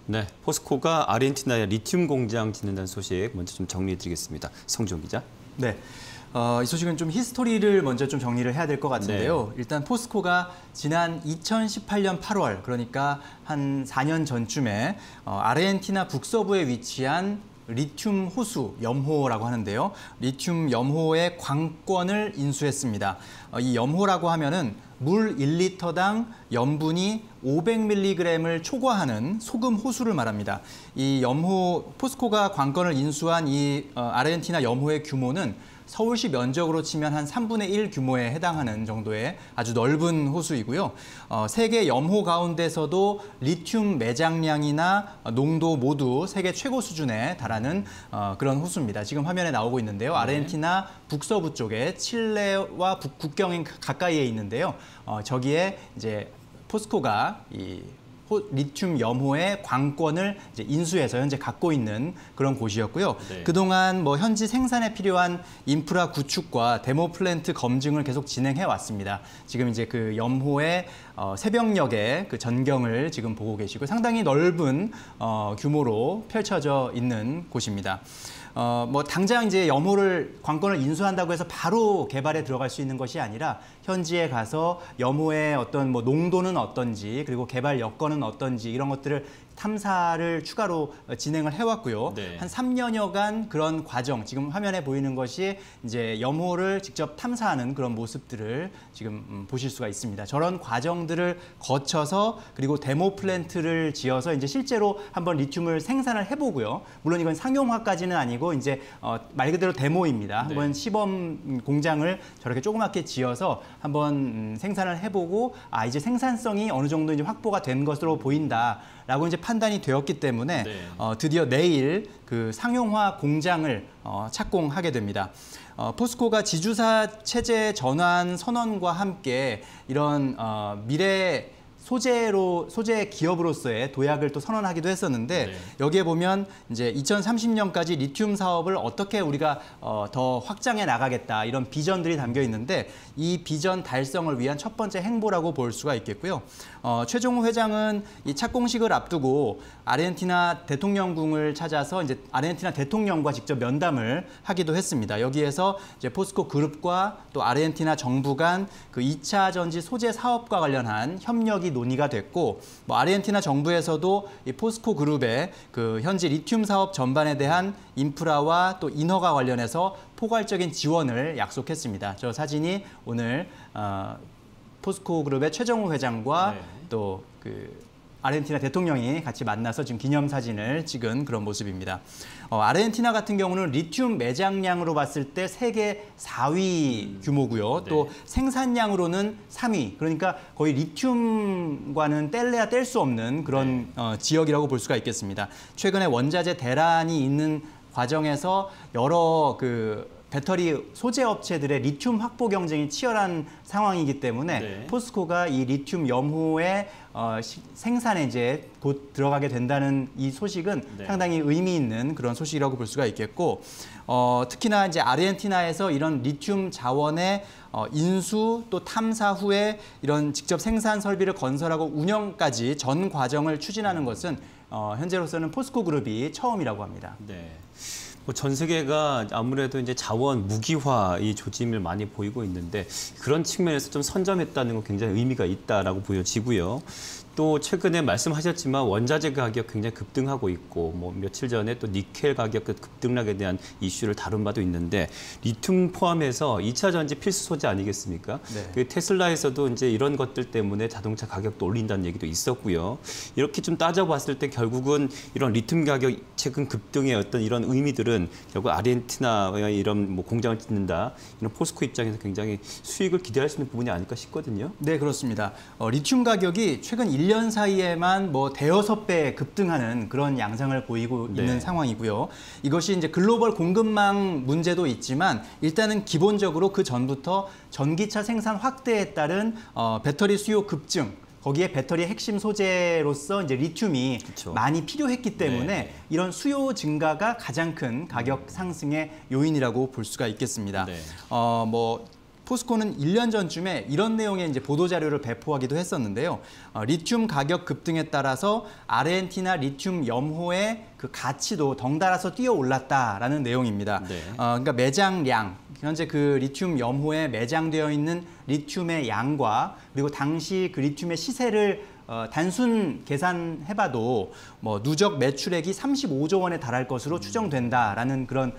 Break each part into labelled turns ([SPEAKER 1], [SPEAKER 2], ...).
[SPEAKER 1] 네, 포스코가 아르헨티나에 리튬 공장 짓는다는 소식 먼저 좀 정리해드리겠습니다. 성종 기자.
[SPEAKER 2] 네, 이 소식은 좀 히스토리를 먼저 좀 정리를 해야 될 것 같은데요.
[SPEAKER 1] 네.
[SPEAKER 2] 일단 포스코가 지난 2018년 8월, 그러니까 한 4년 전쯤에 아르헨티나 북서부에 위치한 리튬 호수 염호라고 하는데요. 리튬 염호의 관권을 인수했습니다. 이 염호라고 하면은 물 1리터당 염분이 500mg을 초과하는 소금 호수를 말합니다. 이 염호, 포스코가 관건을 인수한 이 아르헨티나 염호의 규모는 서울시 면적으로 치면 한 3분의 1 규모에 해당하는 정도의 아주 넓은 호수이고요. 세계 염호 가운데서도 리튬 매장량이나 농도 모두 세계 최고 수준에 달하는 그런 호수입니다. 지금 화면에 나오고 있는데요. 아르헨티나 북서부 쪽에 칠레와 국경인 가까이에 있는데요. 저기에 이제 포스코가 이 리튬 염호의 관권을 이제 인수해서 현재 갖고 있는 그런 곳이었고요.
[SPEAKER 1] 네.
[SPEAKER 2] 그동안 뭐 현지 생산에 필요한 인프라 구축과 데모 플랜트 검증을 계속 진행해 왔습니다. 지금 이제 그 염호의 새벽녘의 그 전경을 지금 보고 계시고 상당히 넓은 규모로 펼쳐져 있는 곳입니다. 뭐 당장 이제 염호를 관건을 인수한다고 해서 바로 개발에 들어갈 수 있는 것이 아니라 현지에 가서 염호의 어떤 뭐 농도는 어떤지 그리고 개발 여건은 어떤지 이런 것들을 탐사를 추가로 진행을 해왔고요.
[SPEAKER 1] 네.
[SPEAKER 2] 한 3년여간 그런 과정, 지금 화면에 보이는 것이 이제 염호를 직접 탐사하는 그런 모습들을 지금 보실 수가 있습니다. 저런 과정들을 거쳐서 그리고 데모 플랜트를 지어서 이제 실제로 한번 리튬을 생산을 해보고요. 물론 이건 상용화까지는 아니고 이제 말 그대로 데모입니다.
[SPEAKER 1] 네.
[SPEAKER 2] 한번 시범 공장을 저렇게 조그맣게 지어서 한번 생산을 해보고 이제 생산성이 어느 정도 이제 확보가 된 것으로 보인다라고 이제 판단이 되었기 때문에
[SPEAKER 1] 네.
[SPEAKER 2] 드디어 내일 그 상용화 공장을 착공하게 됩니다. 포스코가 지주사 체제 전환 선언과 함께 이런 미래 소재 기업으로서의 도약을 또 선언하기도 했었는데
[SPEAKER 1] 네.
[SPEAKER 2] 여기에 보면 이제 2030년까지 리튬 사업을 어떻게 우리가 더 확장해 나가겠다 이런 비전들이 담겨 있는데 이 비전 달성을 위한 첫 번째 행보라고 볼 수가 있겠고요. 최종호 회장은 이 착공식을 앞두고 아르헨티나 대통령궁을 찾아서 이제 아르헨티나 대통령과 직접 면담을 하기도 했습니다. 여기에서 이제 포스코 그룹과 또 아르헨티나 정부 간 그 2차 전지 소재 사업과 관련한 협력이 논의가 됐고, 뭐 아르헨티나 정부에서도 이 포스코 그룹의 그 현지 리튬 사업 전반에 대한 인프라와 또 인허가 관련해서 포괄적인 지원을 약속했습니다. 저 사진이 오늘 포스코 그룹의 최정우 회장과
[SPEAKER 1] 네.
[SPEAKER 2] 또 그 아르헨티나 대통령이 같이 만나서 지금 기념사진을 찍은 그런 모습입니다. 아르헨티나 같은 경우는 리튬 매장량으로 봤을 때 세계 4위 규모고요.
[SPEAKER 1] 네.
[SPEAKER 2] 또 생산량으로는 3위. 그러니까 거의 리튬과는 뗄래야 뗄 수 없는 그런 지역이라고 볼 수가 있겠습니다. 최근에 원자재 대란이 있는 과정에서 여러 그 배터리 소재 업체들의 리튬 확보 경쟁이 치열한 상황이기 때문에
[SPEAKER 1] 네.
[SPEAKER 2] 포스코가 이 리튬 염호의 생산에 이제 곧 들어가게 된다는 이 소식은
[SPEAKER 1] 네.
[SPEAKER 2] 상당히 의미 있는 그런 소식이라고 볼 수가 있겠고, 특히나 이제 아르헨티나에서 이런 리튬 자원의 인수 또 탐사 후에 이런 직접 생산 설비를 건설하고 운영까지 전 과정을 추진하는 것은 현재로서는 포스코 그룹이 처음이라고 합니다.
[SPEAKER 1] 네. 뭐 전 세계가 아무래도 이제 자원 무기화 이 조짐을 많이 보이고 있는데 그런 측면에서 좀 선점했다는 건 굉장히 의미가 있다라고 보여지고요. 또 최근에 말씀하셨지만 원자재 가격 굉장히 급등하고 있고 뭐 며칠 전에 또 니켈 가격 급등락에 대한 이슈를 다룬 바도 있는데 리튬 포함해서 2차 전지 필수 소재 아니겠습니까?
[SPEAKER 2] 네.
[SPEAKER 1] 그 테슬라에서도 이제 이런 것들 때문에 자동차 가격도 올린다는 얘기도 있었고요. 이렇게 좀 따져봤을 때 결국은 이런 리튬 가격 최근 급등의 어떤 이런 의미들은 결국 아르헨티나의 이런 뭐 공장을 짓는다 이런 포스코 입장에서 굉장히 수익을 기대할 수 있는 부분이 아닐까 싶거든요.
[SPEAKER 2] 네, 그렇습니다. 리튬 가격이 최근 1년 사이에만 뭐 대여섯 배 급등하는 그런 양상을 보이고
[SPEAKER 1] 네.
[SPEAKER 2] 있는 상황이고요. 이것이 이제 글로벌 공급망 문제도 있지만 일단은 기본적으로 그 전부터 전기차 생산 확대에 따른 배터리 수요 급증, 거기에 배터리의 핵심 소재로서 이제 리튬이
[SPEAKER 1] 그쵸.
[SPEAKER 2] 많이 필요했기 때문에
[SPEAKER 1] 네.
[SPEAKER 2] 이런 수요 증가가 가장 큰 가격 상승의 요인이라고 볼 수가 있겠습니다.
[SPEAKER 1] 네.
[SPEAKER 2] 뭐 포스코는 1년 전쯤에 이런 내용의 이제 보도 자료를 배포하기도 했었는데요. 리튬 가격 급등에 따라서 아르헨티나 리튬 염호의 그 가치도 덩달아서 뛰어 올랐다라는 내용입니다.
[SPEAKER 1] 네.
[SPEAKER 2] 그러니까 매장량, 현재 그 리튬 염호에 매장되어 있는 리튬의 양과 그리고 당시 그 리튬의 시세를 단순 계산해봐도 뭐 누적 매출액이 35조 원에 달할 것으로 추정된다라는 그런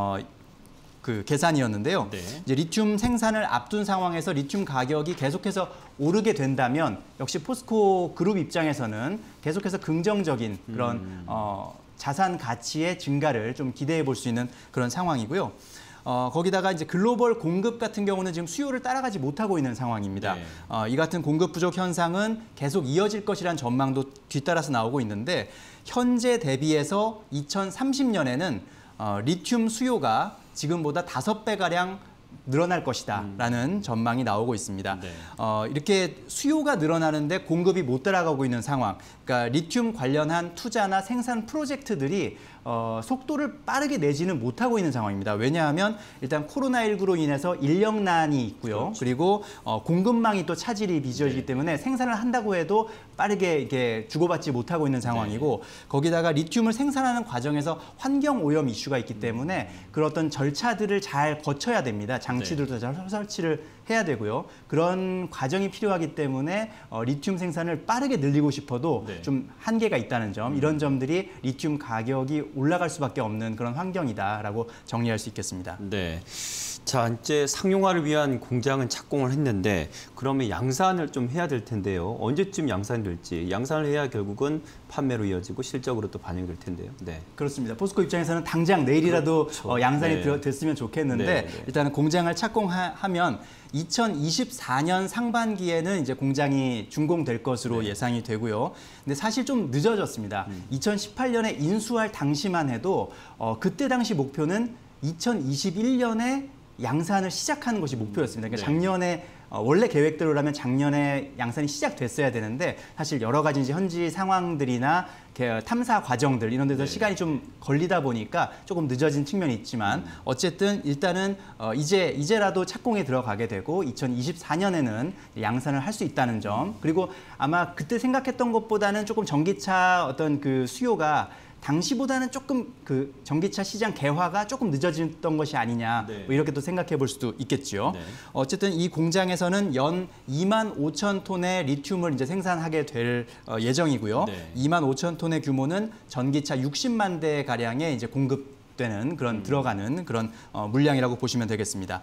[SPEAKER 2] 그 계산이었는데요.
[SPEAKER 1] 네.
[SPEAKER 2] 이제 리튬 생산을 앞둔 상황에서 리튬 가격이 계속해서 오르게 된다면 역시 포스코 그룹 입장에서는 계속해서 긍정적인 그런 자산 가치의 증가를 좀 기대해 볼 수 있는 그런 상황이고요. 거기다가 이제 글로벌 공급 같은 경우는 지금 수요를 따라가지 못하고 있는 상황입니다.
[SPEAKER 1] 네.
[SPEAKER 2] 이 같은 공급 부족 현상은 계속 이어질 것이란 전망도 뒤따라서 나오고 있는데 현재 대비해서 2030년에는 리튬 수요가 지금보다 5배가량 늘어날 것이다라는 전망이 나오고 있습니다.
[SPEAKER 1] 네.
[SPEAKER 2] 이렇게 수요가 늘어나는데 공급이 못 따라가고 있는 상황. 그러니까 리튬 관련한 투자나 생산 프로젝트들이 속도를 빠르게 내지는 못하고 있는 상황입니다. 왜냐하면 일단 코로나19로 인해서 인력난이 있고요.
[SPEAKER 1] 그렇죠.
[SPEAKER 2] 그리고 공급망이 또 차질이 빚어지기
[SPEAKER 1] 네.
[SPEAKER 2] 때문에 생산을 한다고 해도 빠르게 이렇게 주고받지 못하고 있는 상황이고 거기다가 리튬을 생산하는 과정에서 환경 오염 이슈가 있기 때문에 그런 어떤 절차들을 잘 거쳐야 됩니다. 장치들도 잘 설치를 해야 되고요. 그런 과정이 필요하기 때문에 리튬 생산을 빠르게 늘리고 싶어도
[SPEAKER 1] 네.
[SPEAKER 2] 좀 한계가 있다는 점, 이런 점들이 리튬 가격이 올라갈 수밖에 없는 그런 환경이다라고 정리할 수 있겠습니다.
[SPEAKER 1] 네. 자, 이제 상용화를 위한 공장은 착공을 했는데 그러면 양산을 좀 해야 될 텐데요. 언제쯤 양산될지. 양산을 해야 결국은 판매로 이어지고 실적으로 또 반영될 텐데요. 네.
[SPEAKER 2] 그렇습니다. 포스코 입장에서는 당장 내일이라도
[SPEAKER 1] 그렇죠.
[SPEAKER 2] 양산이
[SPEAKER 1] 네.
[SPEAKER 2] 됐으면 좋겠는데
[SPEAKER 1] 네, 네.
[SPEAKER 2] 일단은 공장을 착공하면 2024년 상반기에는 이제 공장이 준공될 것으로 예상이 되고요. 근데 사실 좀 늦어졌습니다. 2018년에 인수할 당시만 해도 그때 당시 목표는 2021년에 양산을 시작하는 것이 목표였습니다. 그러니까
[SPEAKER 1] 네.
[SPEAKER 2] 작년에 원래 계획대로라면 작년에 양산이 시작됐어야 되는데 사실 여러 가지 이제 현지 상황들이나 탐사 과정들 이런 데서
[SPEAKER 1] 네.
[SPEAKER 2] 시간이 좀 걸리다 보니까 조금 늦어진 측면이 있지만 어쨌든 일단은 이제라도 착공에 들어가게 되고 2024년에는 양산을 할 수 있다는 점, 그리고 아마 그때 생각했던 것보다는 조금 전기차 어떤 그 수요가 당시보다는 조금 그 전기차 시장 개화가 조금 늦어졌던 것이 아니냐,
[SPEAKER 1] 네.
[SPEAKER 2] 뭐 이렇게 또 생각해 볼 수도 있겠죠.
[SPEAKER 1] 네.
[SPEAKER 2] 어쨌든 이 공장에서는 연 2만 5천 톤의 리튬을 이제 생산하게 될 예정이고요.
[SPEAKER 1] 네.
[SPEAKER 2] 2만 5천 톤의 규모는 전기차 60만 대 가량의 이제 공급되는 그런 들어가는 그런 물량이라고 보시면 되겠습니다.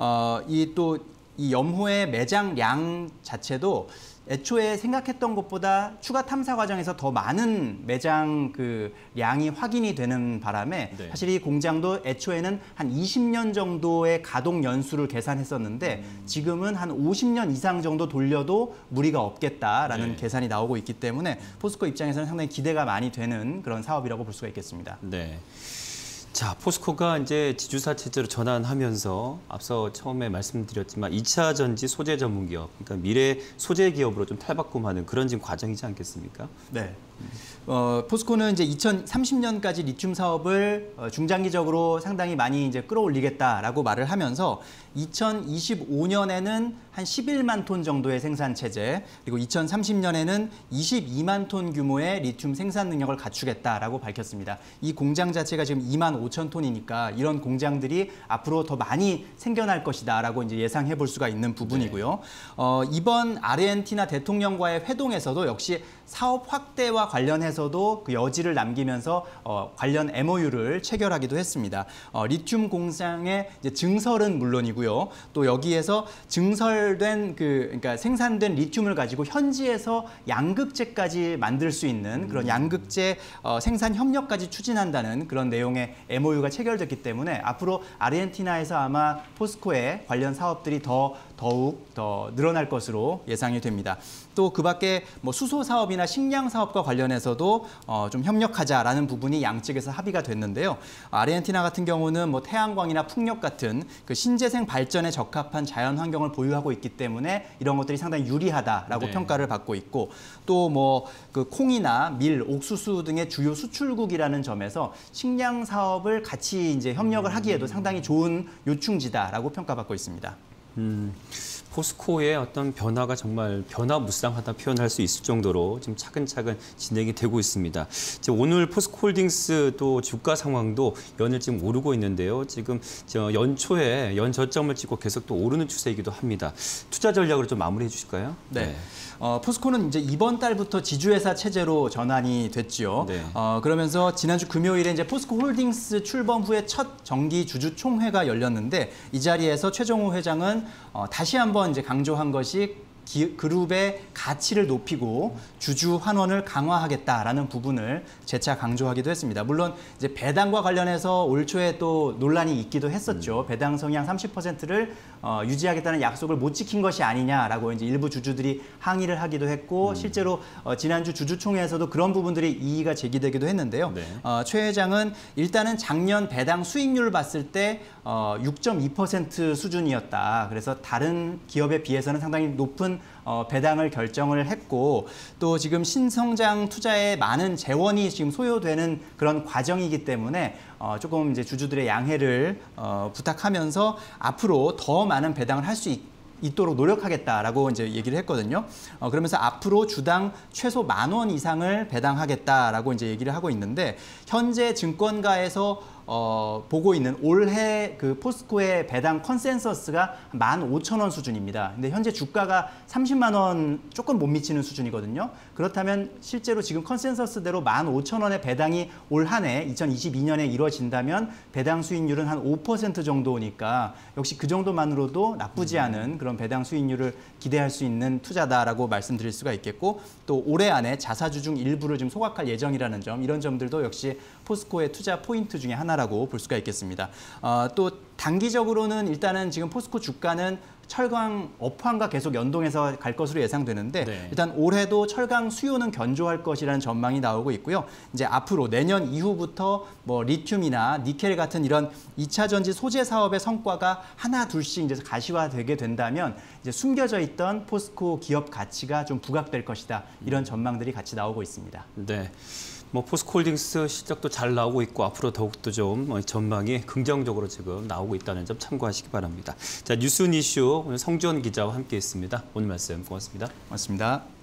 [SPEAKER 2] 이 염호의 매장량 자체도 애초에 생각했던 것보다 추가 탐사 과정에서 더 많은 매장 그 양이 확인이 되는 바람에
[SPEAKER 1] 네.
[SPEAKER 2] 사실 이 공장도 애초에는 한 20년 정도의 가동 연수를 계산했었는데 지금은 한 50년 이상 정도 돌려도 무리가 없겠다라는
[SPEAKER 1] 네.
[SPEAKER 2] 계산이 나오고 있기 때문에 포스코 입장에서는 상당히 기대가 많이 되는 그런 사업이라고 볼 수가 있겠습니다.
[SPEAKER 1] 네. 자, 포스코가 이제 지주사 체제로 전환하면서 앞서 처음에 말씀드렸지만 2차 전지 소재 전문 기업, 그러니까 미래 소재 기업으로 좀 탈바꿈하는 그런 지금 과정이지 않겠습니까?
[SPEAKER 2] 네. 포스코는 이제 2030년까지 리튬 사업을 중장기적으로 상당히 많이 이제 끌어올리겠다라고 말을 하면서 2025년에는 한 11만 톤 정도의 생산 체제, 그리고 2030년에는 22만 톤 규모의 리튬 생산 능력을 갖추겠다라고 밝혔습니다. 이 공장 자체가 지금 2만 5천 톤이니까 이런 공장들이 앞으로 더 많이 생겨날 것이다라고 이제 예상해 볼 수가 있는 부분이고요. 이번 아르헨티나 대통령과의 회동에서도 역시 사업 확대와 관련해서도 그 여지를 남기면서 관련 MOU를 체결하기도 했습니다. 리튬 공장의 이제 증설은 물론이고요. 또 여기에서 증설된 그러니까 생산된 리튬을 가지고 현지에서 양극재까지 만들 수 있는 그런 양극재 생산 협력까지 추진한다는 그런 내용의 MOU가 체결됐기 때문에 앞으로 아르헨티나에서 아마 포스코의 관련 사업들이 더욱 더 늘어날 것으로 예상이 됩니다. 또 그밖에 뭐 수소 사업이나 식량 사업과 관련해서도 좀 협력하자라는 부분이 양측에서 합의가 됐는데요. 아르헨티나 같은 경우는 뭐 태양광이나 풍력 같은 그 신재생 발전에 적합한 자연 환경을 보유하고 있기 때문에 이런 것들이 상당히 유리하다라고
[SPEAKER 1] 네.
[SPEAKER 2] 평가를 받고 있고, 또 뭐 그 콩이나 밀, 옥수수 등의 주요 수출국이라는 점에서 식량 사업을 같이 이제 협력을 하기에도 상당히 좋은 요충지다라고 평가받고 있습니다.
[SPEAKER 1] 포스코의 어떤 변화가 정말 변화무쌍하다 표현할 수 있을 정도로 지금 차근차근 진행이 되고 있습니다. 지금 오늘 포스코홀딩스 또 주가 상황도 연일 지금 오르고 있는데요. 지금 연초에 연저점을 찍고 계속 또 오르는 추세이기도 합니다. 투자 전략으로 좀 마무리해 주실까요?
[SPEAKER 2] 네. 포스코는 이제 이번 달부터 지주회사 체제로 전환이 됐지요.
[SPEAKER 1] 네.
[SPEAKER 2] 그러면서 지난주 금요일에 이제 포스코홀딩스 출범 후에 첫 정기 주주 총회가 열렸는데 이 자리에서 최정호 회장은 다시 한번 이제 강조한 것이 그룹의 가치를 높이고 주주 환원을 강화하겠다라는 부분을 재차 강조하기도 했습니다. 물론 이제 배당과 관련해서 올 초에 또 논란이 있기도 했었죠. 배당 성향 30%를 유지하겠다는 약속을 못 지킨 것이 아니냐라고 이제 일부 주주들이 항의를 하기도 했고 실제로 지난주 주주총회에서도 그런 부분들이 이의가 제기되기도 했는데요.
[SPEAKER 1] 네.
[SPEAKER 2] 최 회장은 일단은 작년 배당 수익률을 봤을 때 6.2% 수준이었다. 그래서 다른 기업에 비해서는 상당히 높은 배당을 결정을 했고 또 지금 신성장 투자에 많은 재원이 지금 소요되는 그런 과정이기 때문에 조금 이제 주주들의 양해를 부탁하면서 앞으로 더 많은 배당을 할 수 있도록 노력하겠다라고 이제 얘기를 했거든요. 그러면서 앞으로 주당 최소 10,000원 이상을 배당하겠다라고 이제 얘기를 하고 있는데 현재 증권가에서 보고 있는 올해 그 포스코의 배당 컨센서스가 15,000원 수준입니다. 근데 현재 주가가 30만 원 조금 못 미치는 수준이거든요. 그렇다면 실제로 지금 컨센서스대로 15,000원의 배당이 올 한 해 2022년에 이루어진다면 배당 수익률은 한 5% 정도니까 역시 그 정도만으로도 나쁘지 않은 그런 배당 수익률을 기대할 수 있는 투자다라고 말씀드릴 수가 있겠고 또 올해 안에 자사주 중 일부를 좀 소각할 예정이라는 점 이런 점들도 역시 포스코의 투자 포인트 중에 하나라고 볼 수가 있겠습니다. 또 단기적으로는 일단은 지금 포스코 주가는 철강 업황과 계속 연동해서 갈 것으로 예상되는데
[SPEAKER 1] 네.
[SPEAKER 2] 일단 올해도 철강 수요는 견조할 것이라는 전망이 나오고 있고요. 이제 앞으로 내년 이후부터 뭐 리튬이나 니켈 같은 이런 2차 전지 소재 사업의 성과가 하나 둘씩 이제 가시화되게 된다면 이제 숨겨져 있던 포스코 기업 가치가 좀 부각될 것이다. 이런 전망들이 같이 나오고 있습니다.
[SPEAKER 1] 네. 뭐 포스코홀딩스 실적도 잘 나오고 있고 앞으로 더욱더 좀 전망이 긍정적으로 지금 나오고 있다는 점 참고하시기 바랍니다. 자, 뉴스 이슈 오늘 성주원 기자와 함께했습니다. 오늘 말씀 고맙습니다.
[SPEAKER 2] 고맙습니다.